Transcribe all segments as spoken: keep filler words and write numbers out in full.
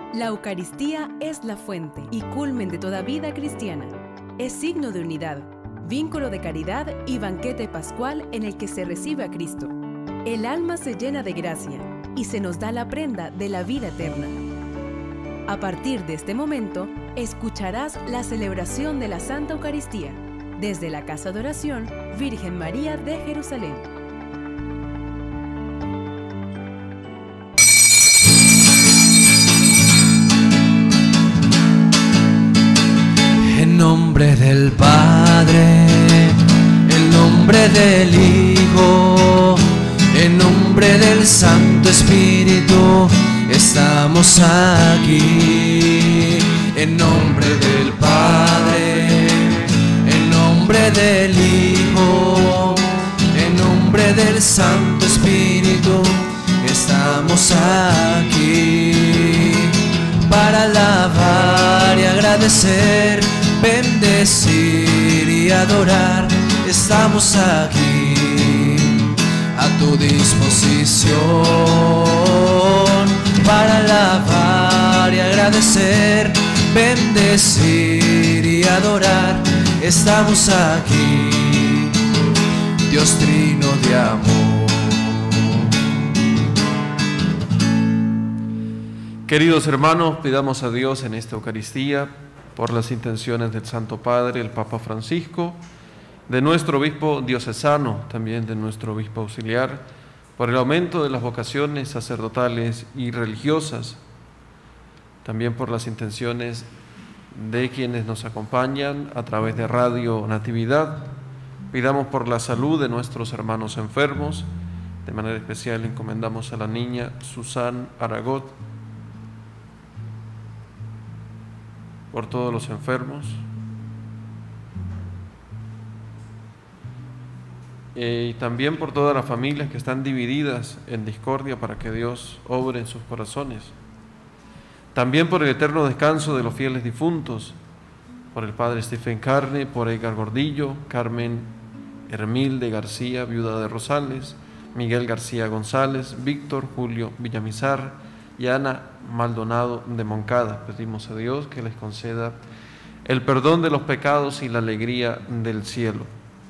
La Eucaristía es la fuente y culmen de toda vida cristiana. Es signo de unidad, vínculo de caridad y banquete pascual en el que se recibe a Cristo. El alma se llena de gracia y se nos da la prenda de la vida eterna. A partir de este momento, escucharás la celebración de la Santa Eucaristía desde la Casa de Oración Virgen María de Jerusalén. En nombre del Padre, en nombre del Hijo, en nombre del Santo Espíritu, estamos aquí. En nombre del Padre, en nombre del Hijo, en nombre del Santo Espíritu, estamos aquí para alabar y agradecer, bendecir y adorar. Estamos aquí a tu disposición para alabar y agradecer, bendecir y adorar. Estamos aquí, Dios trino de amor. Queridos hermanos, pidamos a Dios en esta Eucaristía por las intenciones del Santo Padre, el Papa Francisco, de nuestro obispo diocesano, también de nuestro obispo auxiliar, por el aumento de las vocaciones sacerdotales y religiosas, también por las intenciones de quienes nos acompañan a través de Radio Natividad. Pidamos por la salud de nuestros hermanos enfermos. De manera especial encomendamos a la niña Susan Aragot, por todos los enfermos, eh, y también por todas las familias que están divididas en discordia, para que Dios obre en sus corazones. También por el eterno descanso de los fieles difuntos, por el padre Stephen Carne, por Edgar Gordillo, Carmen Hermilde García, viuda de Rosales, Miguel García González, Víctor Julio Villamizar y Ana Maldonado de Moncada. Pedimos a Dios que les conceda el perdón de los pecados y la alegría del cielo.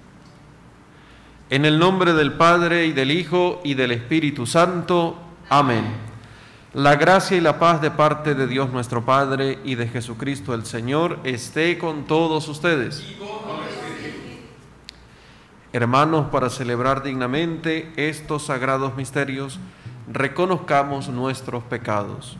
En el nombre del Padre, y del Hijo, y del Espíritu Santo. Amén. La gracia y la paz de parte de Dios nuestro Padre y de Jesucristo el Señor esté con todos ustedes. Hermanos, para celebrar dignamente estos sagrados misterios, reconozcamos nuestros pecados.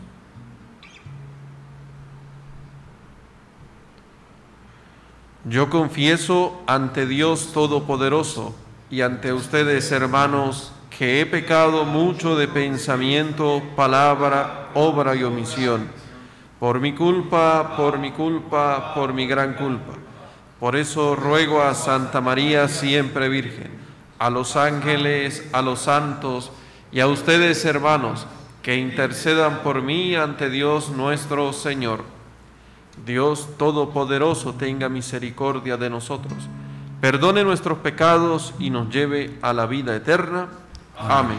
Yo confieso ante Dios Todopoderoso y ante ustedes, hermanos, que he pecado mucho de pensamiento, palabra, obra y omisión, por mi culpa, por mi culpa, por mi gran culpa. Por eso ruego a Santa María, siempre Virgen, a los ángeles, a los santos y a ustedes, hermanos, que intercedan por mí ante Dios nuestro Señor. Dios Todopoderoso tenga misericordia de nosotros, perdone nuestros pecados y nos lleve a la vida eterna. Amén.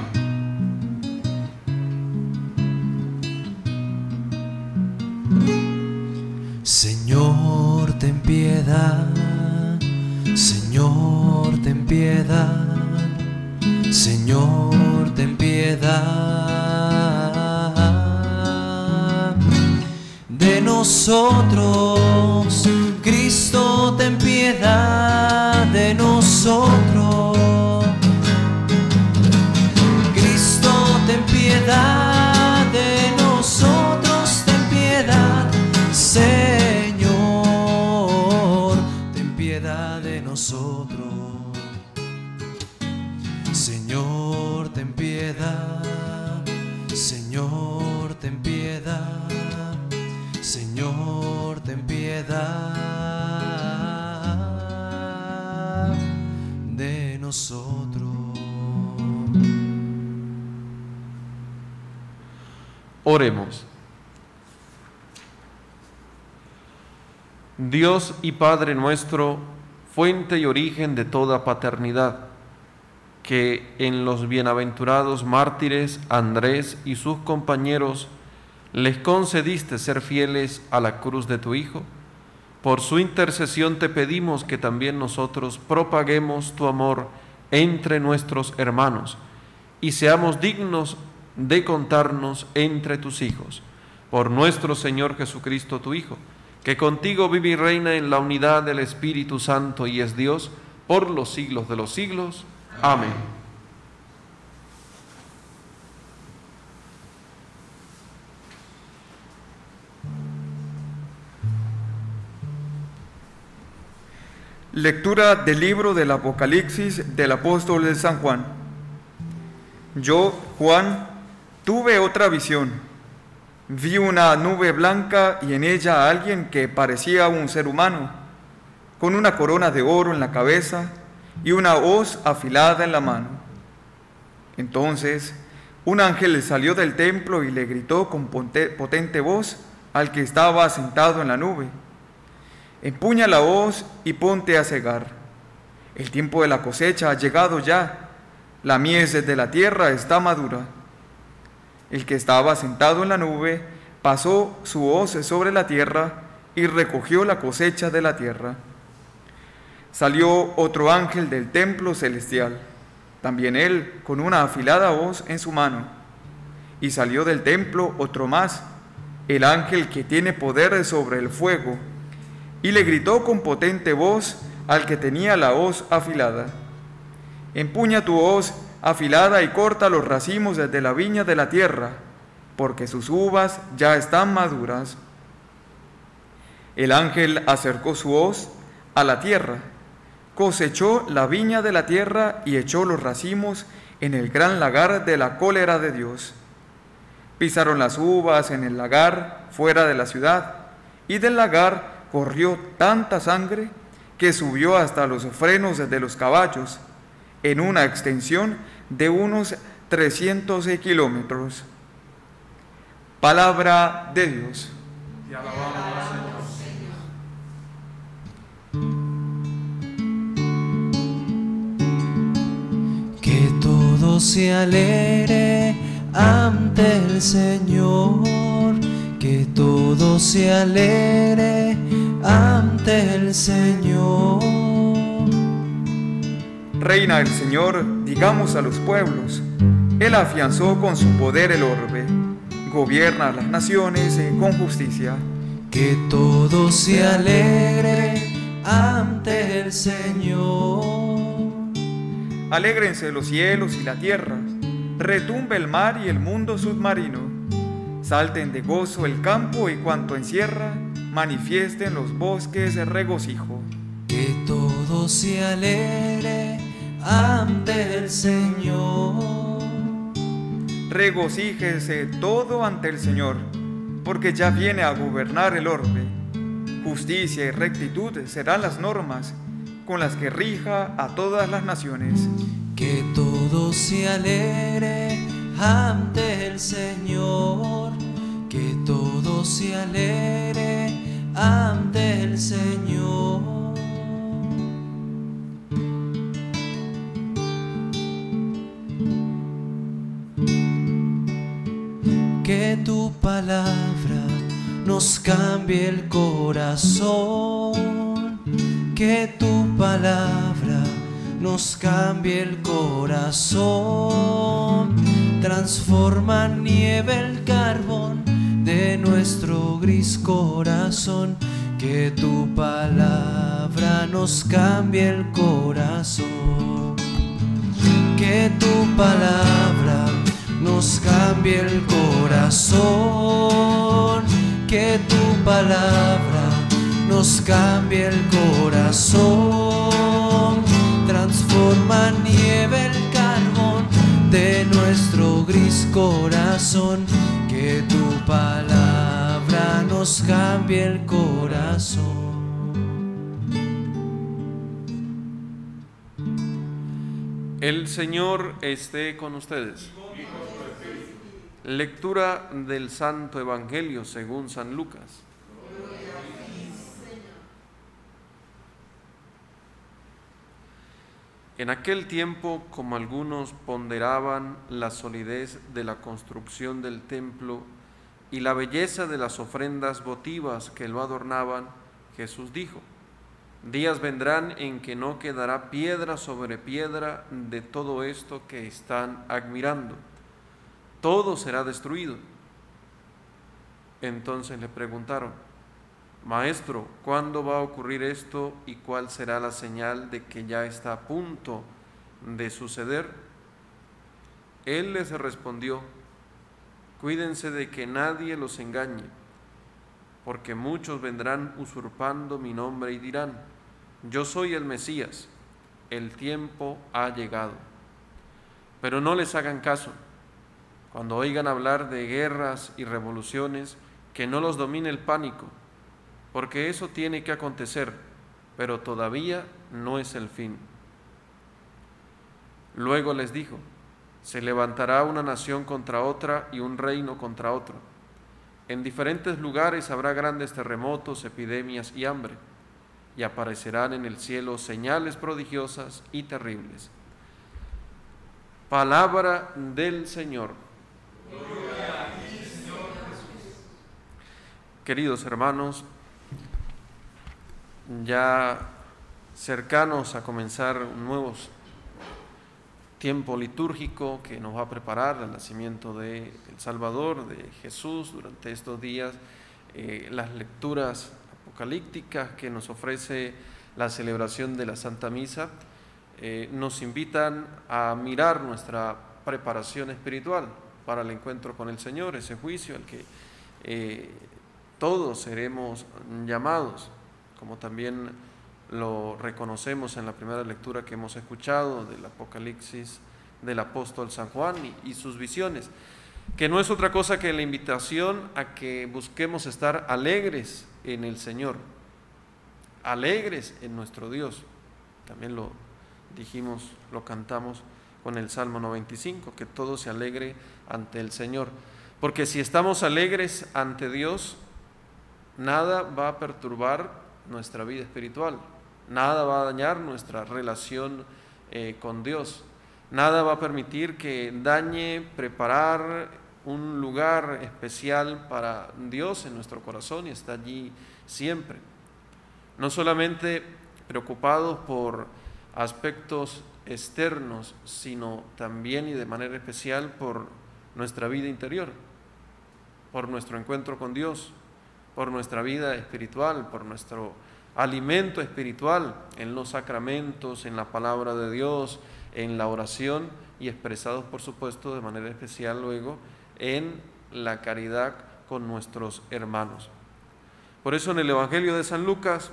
Señor, ten piedad. Señor, ten piedad. Señor, ten piedad de nosotros. Cristo, ten piedad de nosotros. Cristo, ten piedad de nosotros. Ten piedad, Señor, ten piedad de nosotros. Señor, ten piedad. Señor, ten piedad. Señor, ten piedad de nosotros. Oremos. Dios y Padre nuestro, fuente y origen de toda paternidad, que en los bienaventurados mártires Andrés y sus compañeros les concediste ser fieles a la cruz de tu Hijo. Por su intercesión te pedimos que también nosotros propaguemos tu amor entre nuestros hermanos y seamos dignos de contarnos entre tus hijos. Por nuestro Señor Jesucristo, tu Hijo, que contigo vive y reina en la unidad del Espíritu Santo y es Dios por los siglos de los siglos. Amén. Lectura del libro del Apocalipsis del apóstol de San Juan. Yo, Juan, tuve otra visión. Vi una nube blanca y en ella a alguien que parecía un ser humano, con una corona de oro en la cabeza y una hoz afilada en la mano. Entonces, un ángel salió del templo y le gritó con potente voz al que estaba sentado en la nube: empuña la hoz y ponte a segar. El tiempo de la cosecha ha llegado ya, la mies de la tierra está madura. El que estaba sentado en la nube pasó su hoz sobre la tierra y recogió la cosecha de la tierra. Salió otro ángel del templo celestial, también él con una afilada hoz en su mano. Y salió del templo otro más, el ángel que tiene poder sobre el fuego, y le gritó con potente voz al que tenía la hoz afilada: empuña tu hoz afilada y corta los racimos desde la viña de la tierra, porque sus uvas ya están maduras. El ángel acercó su hoz a la tierra, cosechó la viña de la tierra y echó los racimos en el gran lagar de la cólera de Dios. Pisaron las uvas en el lagar fuera de la ciudad, y del lagar corrió tanta sangre que subió hasta los frenos de los caballos, en una extensión de unos trescientos kilómetros. Palabra de Dios. Te alabamos, Señor. Que todo se alegre ante el Señor, que todo se alegre ante el Señor. Reina el Señor, digamos a los pueblos, Él afianzó con su poder el orbe, gobierna a las naciones con justicia. Que todo se alegre ante el Señor. Alégrense los cielos y la tierra, retumbe el mar y el mundo submarino. Salten de gozo el campo y cuanto encierra, manifiesten los bosques el regocijo. Que todo se alegre ante el Señor. Regocíjese todo ante el Señor, porque ya viene a gobernar el orbe. Justicia y rectitud serán las normas con las que rija a todas las naciones. Que todo se alegre ante el Señor, que todo se alegre ante el Señor. Que tu palabra nos cambie el corazón, que tu palabra nos cambie el corazón, transforma en nieve el carbón de nuestro gris corazón. Que tu palabra nos cambie el corazón, que tu palabra nos cambie el corazón, que tu palabra nos cambie el corazón, transforma en nieve el carbón de nuestro gris corazón. Que tu palabra nos cambie el corazón. El Señor esté con ustedes. Lectura del Santo Evangelio según San Lucas. En aquel tiempo, como algunos ponderaban la solidez de la construcción del templo y la belleza de las ofrendas votivas que lo adornaban, Jesús dijo: días vendrán en que no quedará piedra sobre piedra de todo esto que están admirando. Todo será destruido. Entonces le preguntaron: Maestro, ¿cuándo va a ocurrir esto y cuál será la señal de que ya está a punto de suceder? Él les respondió: cuídense de que nadie los engañe, porque muchos vendrán usurpando mi nombre y dirán: yo soy el Mesías, el tiempo ha llegado. Pero no les hagan caso. Cuando oigan hablar de guerras y revoluciones, que no los domine el pánico, porque eso tiene que acontecer, pero todavía no es el fin. Luego les dijo: se levantará una nación contra otra y un reino contra otro. En diferentes lugares habrá grandes terremotos, epidemias y hambre, y aparecerán en el cielo señales prodigiosas y terribles. Palabra del Señor. Gloria a ti, Señor Jesús. Queridos hermanos, ya cercanos a comenzar un nuevo tiempo litúrgico que nos va a preparar el nacimiento de el Salvador, de Jesús, durante estos días, eh, las lecturas apocalípticas que nos ofrece la celebración de la Santa Misa, eh, nos invitan a mirar nuestra preparación espiritual para el encuentro con el Señor, ese juicio al que eh, todos seremos llamados, como también lo reconocemos en la primera lectura que hemos escuchado del Apocalipsis del apóstol San Juan y, y sus visiones, que no es otra cosa que la invitación a que busquemos estar alegres en el Señor, alegres en nuestro Dios. También lo dijimos, lo cantamos con el Salmo noventa y cinco, que todo se alegre ante el Señor, porque si estamos alegres ante Dios, nada va a perturbar nuestra vida espiritual, nada va a dañar nuestra relación eh, con Dios, nada va a permitir que dañe preparar un lugar especial para Dios en nuestro corazón y está allí siempre. No solamente preocupados por aspectos externos, sino también y de manera especial por nuestra vida interior, por nuestro encuentro con Dios, por nuestra vida espiritual, por nuestro alimento espiritual en los sacramentos, en la palabra de Dios, en la oración y expresados, por supuesto, de manera especial luego en la caridad con nuestros hermanos. Por eso en el Evangelio de San Lucas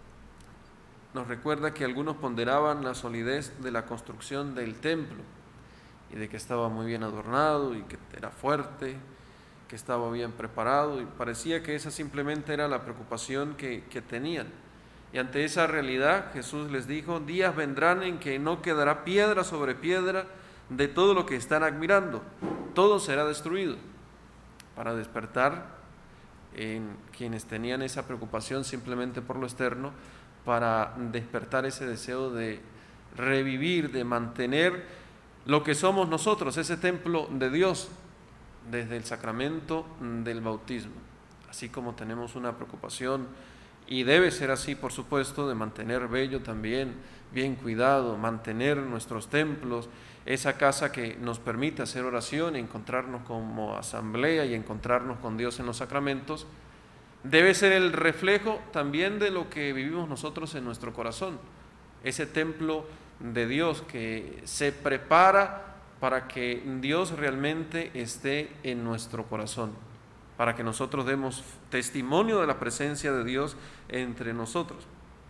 nos recuerda que algunos ponderaban la solidez de la construcción del templo y de que estaba muy bien adornado y que era fuerte, que estaba bien preparado, y parecía que esa simplemente era la preocupación que, que tenían. Y ante esa realidad Jesús les dijo: días vendrán en que no quedará piedra sobre piedra de todo lo que están admirando, todo será destruido, para despertar en quienes tenían esa preocupación simplemente por lo externo, para despertar ese deseo de revivir, de mantener lo que somos nosotros, ese templo de Dios, desde el sacramento del bautismo. Así como tenemos una preocupación, y debe ser así, por supuesto, de mantener bello también, bien cuidado, mantener nuestros templos, esa casa que nos permite hacer oración, encontrarnos como asamblea y encontrarnos con Dios en los sacramentos, debe ser el reflejo también de lo que vivimos nosotros en nuestro corazón, ese templo de Dios que se prepara para que Dios realmente esté en nuestro corazón, para que nosotros demos testimonio de la presencia de Dios entre nosotros.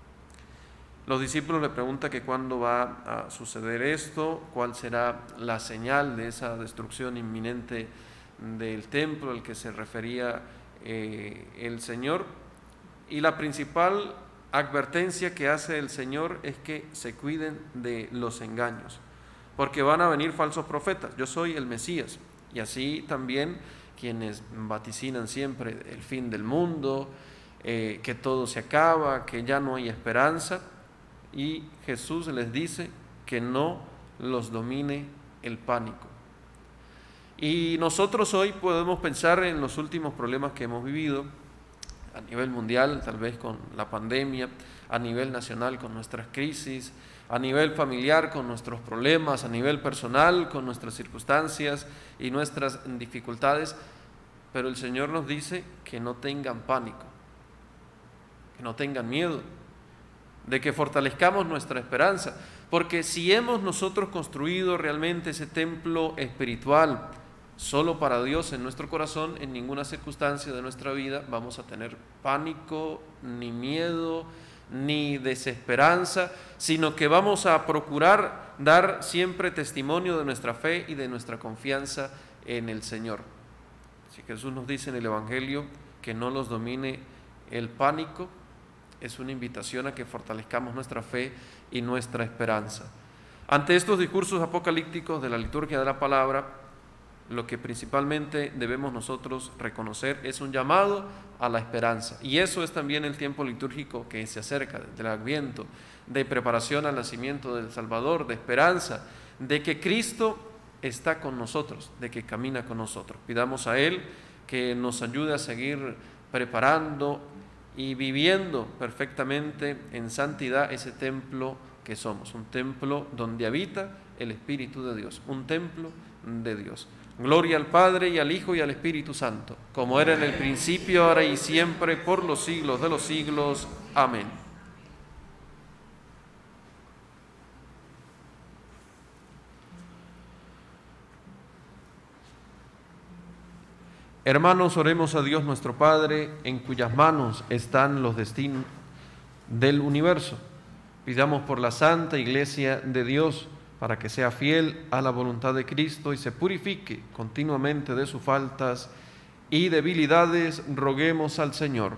Los discípulos le preguntan que cuándo va a suceder esto, cuál será la señal de esa destrucción inminente del templo al que se refería eh, el Señor. Y la principal advertencia que hace el Señor es que se cuiden de los engaños, porque van a venir falsos profetas. Yo soy el Mesías, y así también quienes vaticinan siempre el fin del mundo, eh, que todo se acaba, que ya no hay esperanza, y Jesús les dice que no los domine el pánico. Y nosotros hoy podemos pensar en los últimos problemas que hemos vivido a nivel mundial, tal vez con la pandemia, a nivel nacional con nuestras crisis, a nivel familiar con nuestros problemas, a nivel personal con nuestras circunstancias y nuestras dificultades, pero el Señor nos dice que no tengan pánico, que no tengan miedo, de que fortalezcamos nuestra esperanza, porque si hemos nosotros construido realmente ese templo espiritual solo para Dios en nuestro corazón, en ninguna circunstancia de nuestra vida vamos a tener pánico, ni miedo, ni desesperanza, sino que vamos a procurar dar siempre testimonio de nuestra fe y de nuestra confianza en el Señor. Si Jesús nos dice en el Evangelio que no los domine el pánico, es una invitación a que fortalezcamos nuestra fe y nuestra esperanza. Ante estos discursos apocalípticos de la liturgia de la palabra, lo que principalmente debemos nosotros reconocer es un llamado a la esperanza. Y eso es también el tiempo litúrgico que se acerca del Adviento, de preparación al nacimiento del Salvador, de esperanza, de que Cristo está con nosotros, de que camina con nosotros. Pidamos a Él que nos ayude a seguir preparando y viviendo perfectamente en santidad ese templo que somos, un templo donde habita el Espíritu de Dios, un templo de Dios. Gloria al Padre y al Hijo y al Espíritu Santo, como era en el principio, ahora y siempre, por los siglos de los siglos. Amén. Hermanos, oremos a Dios nuestro Padre, en cuyas manos están los destinos del universo. Pidamos por la Santa Iglesia de Dios, para que sea fiel a la voluntad de Cristo y se purifique continuamente de sus faltas y debilidades, roguemos al Señor.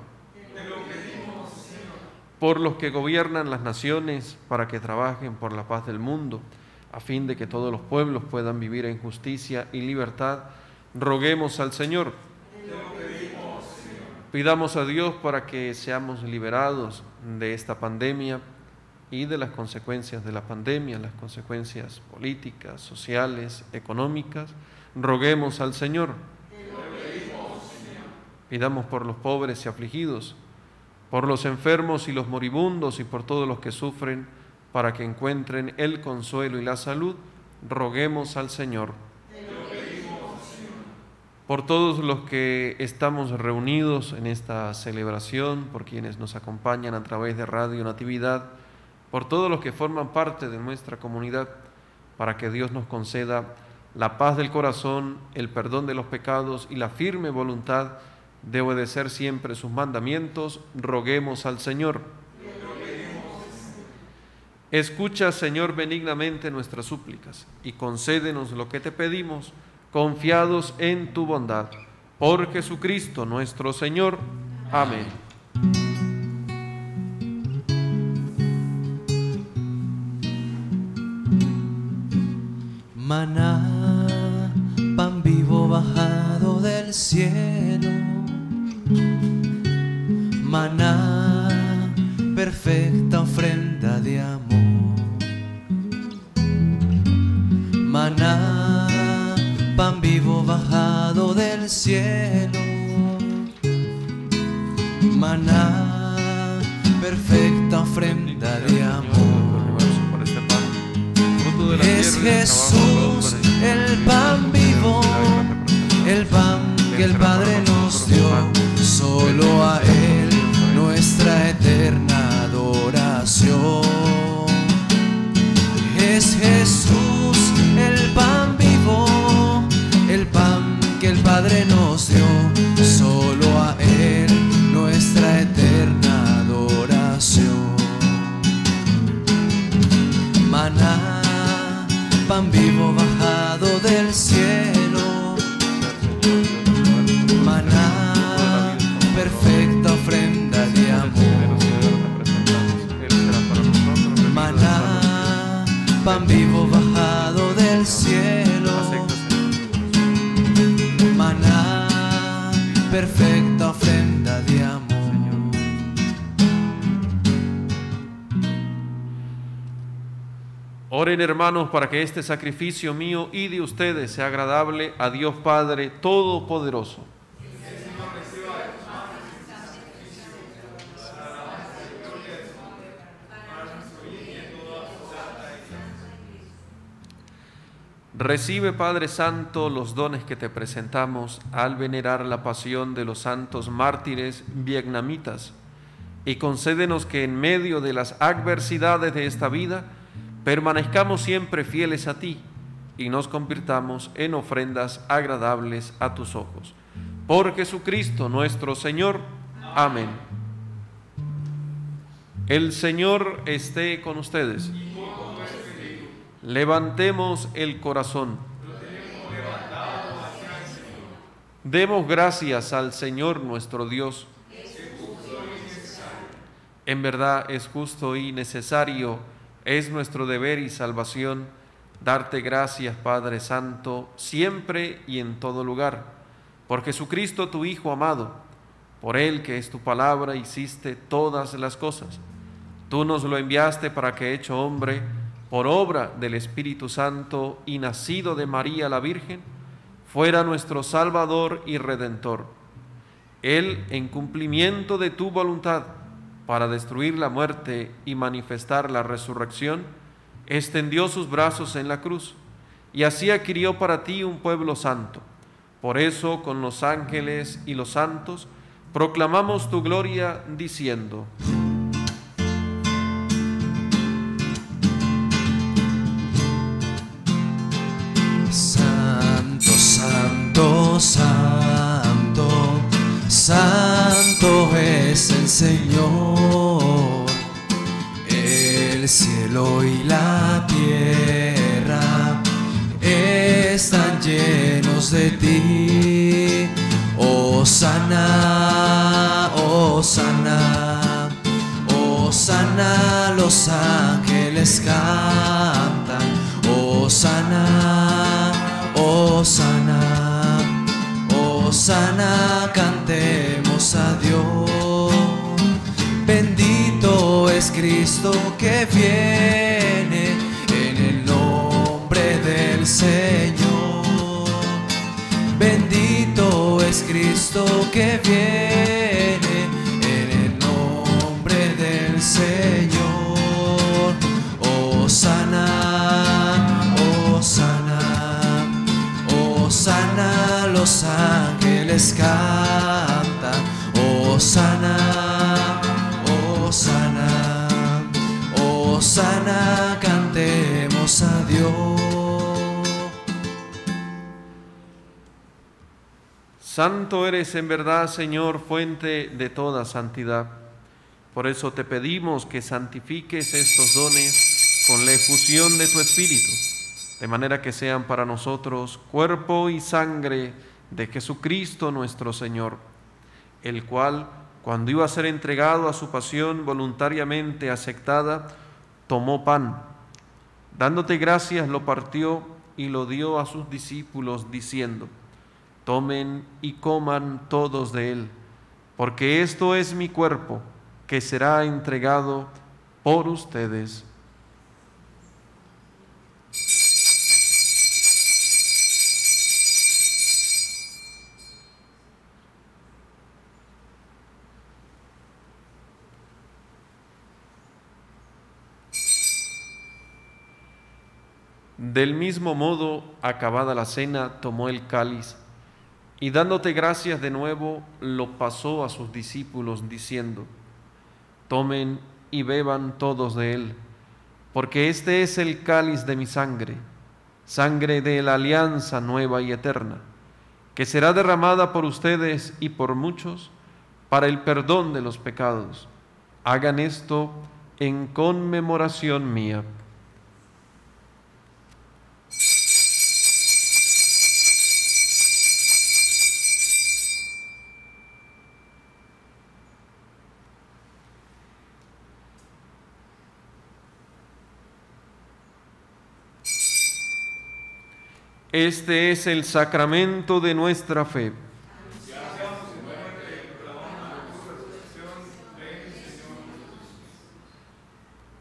Por los que gobiernan las naciones, para que trabajen por la paz del mundo, a fin de que todos los pueblos puedan vivir en justicia y libertad, roguemos al Señor. Pidamos a Dios para que seamos liberados de esta pandemia y de las consecuencias de la pandemia, las consecuencias políticas, sociales, económicas. Roguemos al Señor. Pidamos por los pobres y afligidos, por los enfermos y los moribundos y por todos los que sufren, para que encuentren el consuelo y la salud. Roguemos al Señor. Por todos los que estamos reunidos en esta celebración, por quienes nos acompañan a través de Radio Natividad, por todos los que forman parte de nuestra comunidad, para que Dios nos conceda la paz del corazón, el perdón de los pecados y la firme voluntad de obedecer siempre sus mandamientos, roguemos al Señor. Escucha, Señor, benignamente nuestras súplicas y concédenos lo que te pedimos, confiados en tu bondad. Por Jesucristo nuestro Señor. Amén. Maná, pan vivo bajado del cielo. Maná, perfecta ofrenda de amor. Maná, pan vivo bajado del cielo. Maná, perfecta ofrenda de amor. Es Jesús el pan vivo, el pan que el Padre nos dio. Solo a Él nuestra eterna adoración. Es Jesús el pan vivo, el pan que el Padre nos dio. Solo a Él nuestra eterna adoración. Maná, pan vivo bajado del cielo. Maná, perfecta ofrenda de amor. Maná, pan vivo bajado del cielo. Maná, perfecta ofrenda de amor. Oren, hermanos, para que este sacrificio mío y de ustedes sea agradable a Dios Padre Todopoderoso. Recibe, Padre Santo, los dones que te presentamos al venerar la pasión de los santos mártires vietnamitas, y concédenos que en medio de las adversidades de esta vida permanezcamos siempre fieles a ti y nos convirtamos en ofrendas agradables a tus ojos. Por Jesucristo nuestro Señor. Amén. El Señor esté con ustedes. Levantemos el corazón. Demos gracias al Señor nuestro Dios. En verdad es justo y necesario, es nuestro deber y salvación, darte gracias, Padre Santo, siempre y en todo lugar, por Jesucristo tu Hijo amado, por Él que es tu palabra hiciste todas las cosas. Tú nos lo enviaste para que, hecho hombre, por obra del Espíritu Santo y nacido de María la Virgen, fuera nuestro Salvador y Redentor. Él, en cumplimiento de tu voluntad, para destruir la muerte y manifestar la resurrección, extendió sus brazos en la cruz, y así adquirió para ti un pueblo santo. Por eso, con los ángeles y los santos, proclamamos tu gloria, diciendo: Santo, santo, santo, santo es el Señor. El cielo y la tierra están llenos de ti. Hosana, hosana, hosana, los ángeles cantan. Hosana, hosana, hosana, cantemos a Dios. Bendito es Cristo que viene en el nombre del Señor. Bendito es Cristo que viene en el nombre del Señor. Hosana, hosana, hosana, los ángeles cantan. Hosana, hosana, hosana, cantemos a Dios. Santo eres en verdad, Señor, fuente de toda santidad. Por eso te pedimos que santifiques estos dones con la efusión de tu Espíritu, de manera que sean para nosotros cuerpo y sangre de Jesucristo nuestro Señor, el cual, cuando iba a ser entregado a su pasión voluntariamente aceptada, tomó pan. Dándote gracias, lo partió y lo dio a sus discípulos, diciendo: tomen y coman todos de él, porque esto es mi cuerpo, que será entregado por ustedes. Del mismo modo, acabada la cena, tomó el cáliz y, dándote gracias de nuevo, lo pasó a sus discípulos, diciendo: tomen y beban todos de él, porque este es el cáliz de mi sangre, sangre de la alianza nueva y eterna, que será derramada por ustedes y por muchos para el perdón de los pecados. Hagan esto en conmemoración mía. Este es el sacramento de nuestra fe.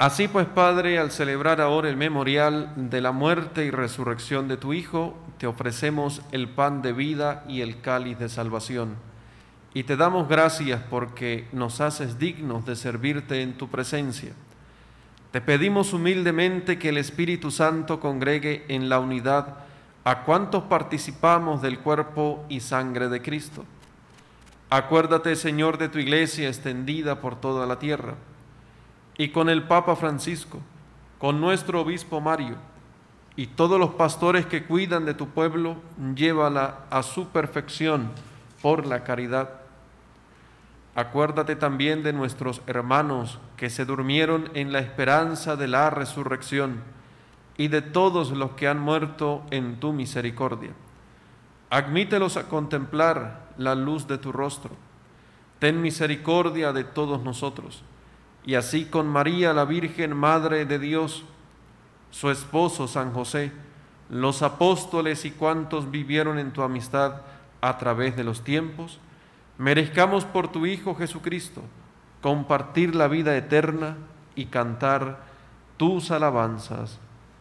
Así pues, Padre, al celebrar ahora el memorial de la muerte y resurrección de tu Hijo, te ofrecemos el pan de vida y el cáliz de salvación. Y te damos gracias porque nos haces dignos de servirte en tu presencia. Te pedimos humildemente que el Espíritu Santo congregue en la unidad a cuantos participamos del cuerpo y sangre de Cristo. Acuérdate, Señor, de tu iglesia extendida por toda la tierra, y con el Papa Francisco, con nuestro obispo Mario, y todos los pastores que cuidan de tu pueblo, llévala a su perfección por la caridad. Acuérdate también de nuestros hermanos que se durmieron en la esperanza de la resurrección, y de todos los que han muerto en tu misericordia. Admítelos a contemplar la luz de tu rostro. Ten misericordia de todos nosotros, y así con María, la Virgen Madre de Dios, su esposo San José, los apóstoles y cuantos vivieron en tu amistad a través de los tiempos, merezcamos por tu Hijo Jesucristo compartir la vida eterna y cantar tus alabanzas.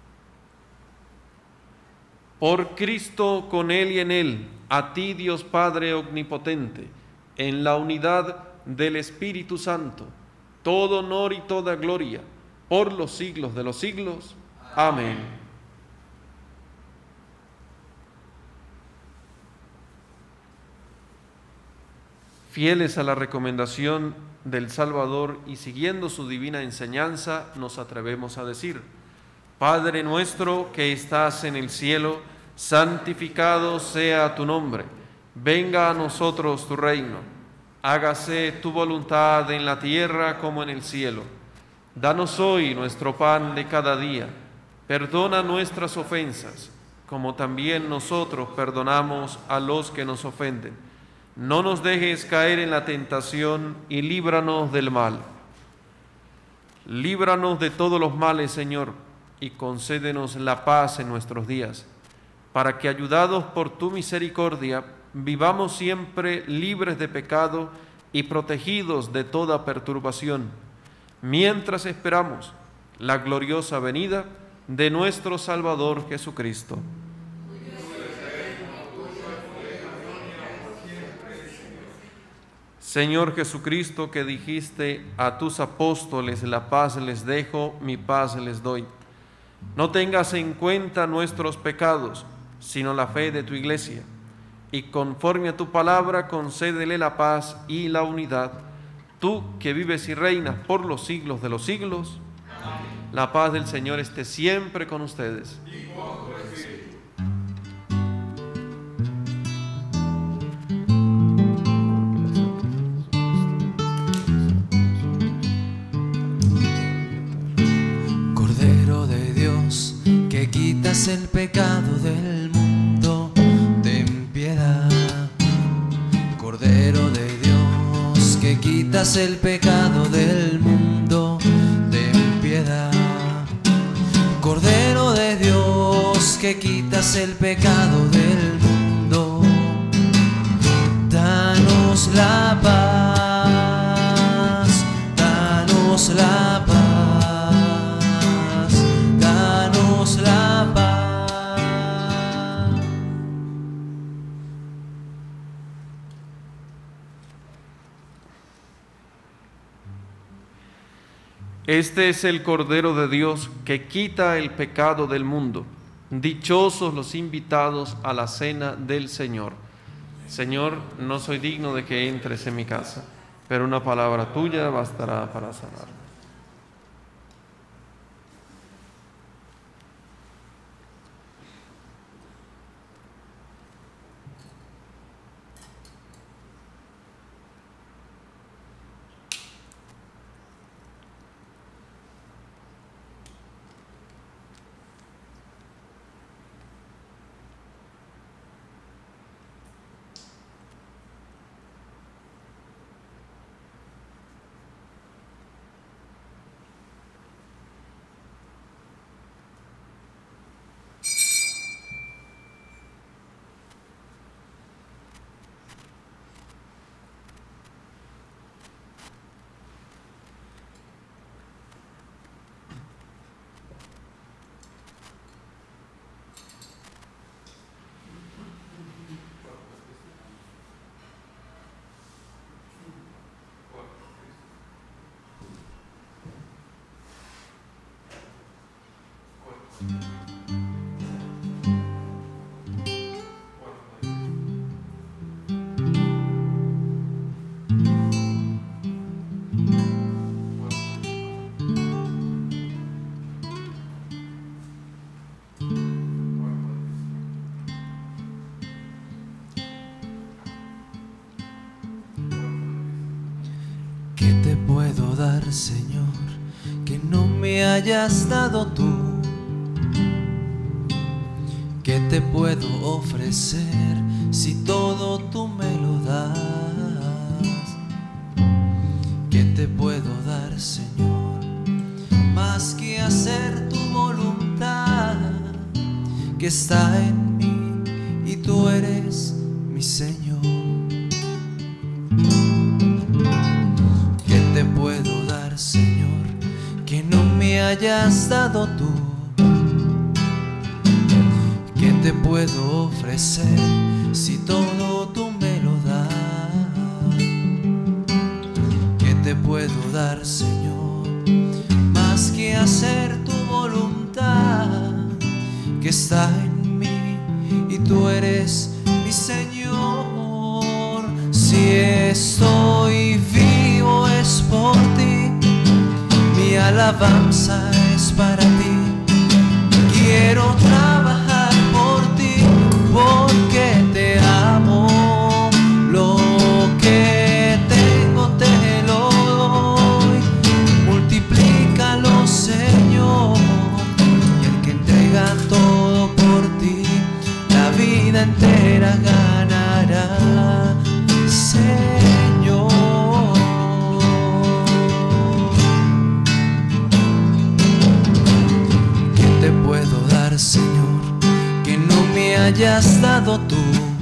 Por Cristo, con Él y en Él, a ti, Dios Padre omnipotente, en la unidad del Espíritu Santo, todo honor y toda gloria, por los siglos de los siglos. Amén. Fieles a la recomendación del Salvador y siguiendo su divina enseñanza, nos atrevemos a decir: Padre nuestro que estás en el cielo, santificado sea tu nombre. Venga a nosotros tu reino. Hágase tu voluntad en la tierra como en el cielo. Danos hoy nuestro pan de cada día. Perdona nuestras ofensas, como también nosotros perdonamos a los que nos ofenden. No nos dejes caer en la tentación y líbranos del mal. Líbranos de todos los males, Señor, y concédenos la paz en nuestros días, para que, ayudados por tu misericordia, vivamos siempre libres de pecado y protegidos de toda perturbación, mientras esperamos la gloriosa venida de nuestro Salvador Jesucristo. Señor Jesucristo, que dijiste a tus apóstoles: la paz les dejo, mi paz les doy. No tengas en cuenta nuestros pecados, sino la fe de tu iglesia, y conforme a tu palabra concédele la paz y la unidad, tú que vives y reinas por los siglos de los siglos. Amén. La paz del Señor esté siempre con ustedes. Y con tu espíritu. Cordero de Dios, que quitas el pecado del mundo, ten piedad. Cordero de Dios, que quitas el pecado del mundo, ten piedad. Cordero de Dios, que quitas el pecado del mundo, danos la paz, danos la paz. La paz. Este es el Cordero de Dios que quita el pecado del mundo. Dichosos los invitados a la cena del Señor. Señor, no soy digno de que entres en mi casa, pero una palabra tuya bastará para sanar. ¿Qué te puedo dar, Señor, que no me hayas dado tú? ¿Qué te puedo ofrecer si todo tú me lo das? ¿Qué te puedo dar, Señor, más que hacer tu voluntad que está en mí y tú eres mi Señor? ¿Qué te puedo dar, Señor, que no me hayas dado tú? ¿Qué te puedo ofrecer si todo tú me lo das? ¿Qué te puedo dar, Señor, más que hacer tu voluntad que está en mí y tú eres mi Señor? Si estoy vivo es por ti, mi alabanza es para ti. Quiero trabajar por ti porque te amo. Lo que tengo te lo doy. Multiplícalo, Señor. Y el que entrega todo por ti, la vida entera ganará, Señor. ¿Qué te puedo dar, Señor, que no me hayas dado tú?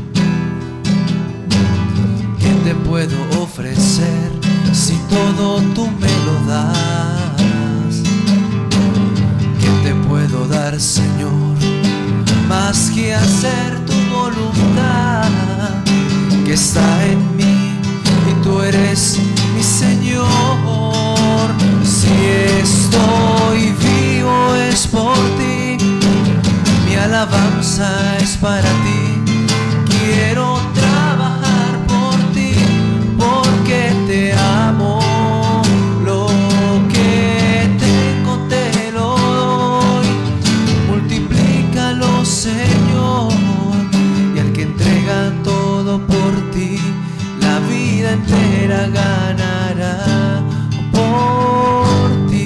¿Qué te puedo ofrecer si todo tú me lo das? ¿Qué te puedo dar, Señor, más que hacer tu voluntad que está en mí y tú eres mi Señor? Si estoy vivo es por ti, mi alabanza es para ti. Quiero trabajar por ti porque te amo. Lo que tengo te lo doy. Multiplícalo, Señor. Y al que entrega todo por ti, la vida entera ganará por ti.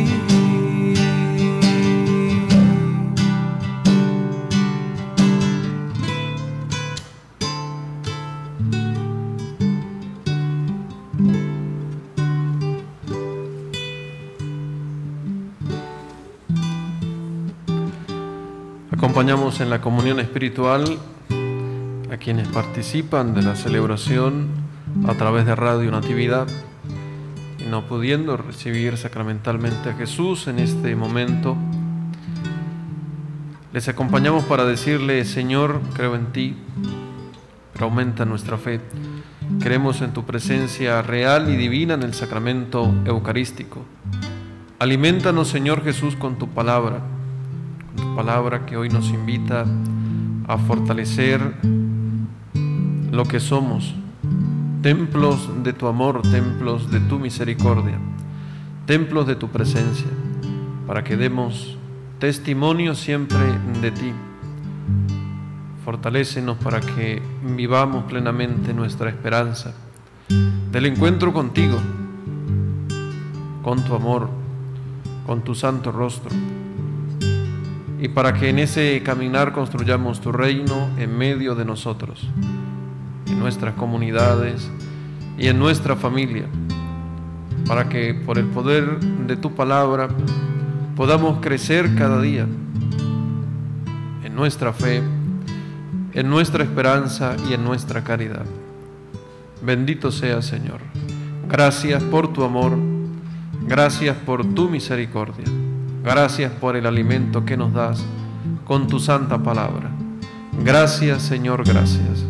Acompañamos en la comunión espiritual a quienes participan de la celebración a través de Radio Natividad y no pudiendo recibir sacramentalmente a Jesús en este momento. Les acompañamos para decirle: Señor, creo en ti, pero aumenta nuestra fe. Creemos en tu presencia real y divina en el sacramento eucarístico. Aliméntanos, Señor Jesús, con tu palabra, con tu palabra que hoy nos invita a fortalecer lo que somos, templos de tu amor, templos de tu misericordia, templos de tu presencia, para que demos testimonio siempre de ti. Fortalécenos para que vivamos plenamente nuestra esperanza del encuentro contigo, con tu amor, con tu santo rostro, y para que en ese caminar construyamos tu reino en medio de nosotros, en nuestras comunidades y en nuestra familia, para que por el poder de tu palabra podamos crecer cada día en nuestra fe, en nuestra esperanza y en nuestra caridad. Bendito sea, Señor. Gracias por tu amor, gracias por tu misericordia, gracias por el alimento que nos das con tu santa palabra. Gracias, Señor, gracias.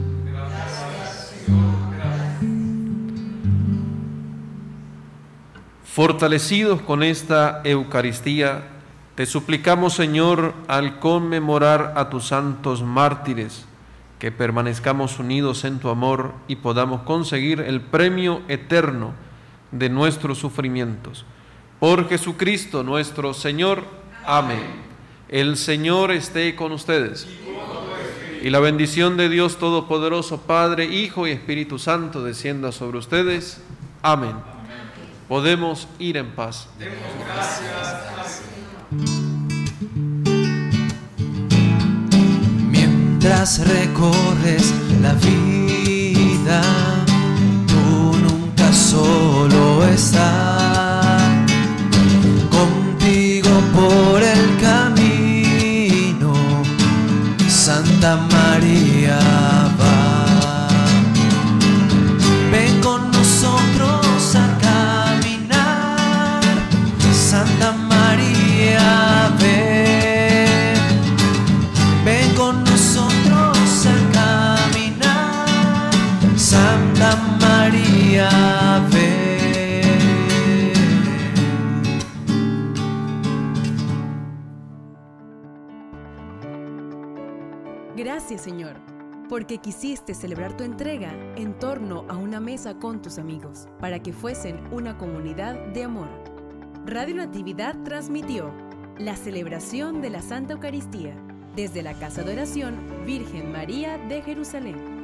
Fortalecidos con esta Eucaristía, Te suplicamos, Señor, al conmemorar a tus santos mártires, que permanezcamos unidos en tu amor y podamos conseguir el premio eterno de nuestros sufrimientos. Por Jesucristo nuestro Señor. Amén. El Señor esté con ustedes. Y la bendición de Dios Todopoderoso, Padre, Hijo y Espíritu Santo, descienda sobre ustedes. Amén. Podemos ir en paz. Demos gracias. Mientras recorres la vida, tú nunca solo estás. Contigo por el camino, Santa María va. Ven con nosotros a caminar, Santa María, ven. Ven con nosotros a caminar, Santa María, ven. Gracias, Señor, porque quisiste celebrar tu entrega en torno a una mesa con tus amigos, para que fuesen una comunidad de amor. Radio Natividad transmitió la celebración de la Santa Eucaristía desde la Casa de Oración Virgen María de Jerusalén.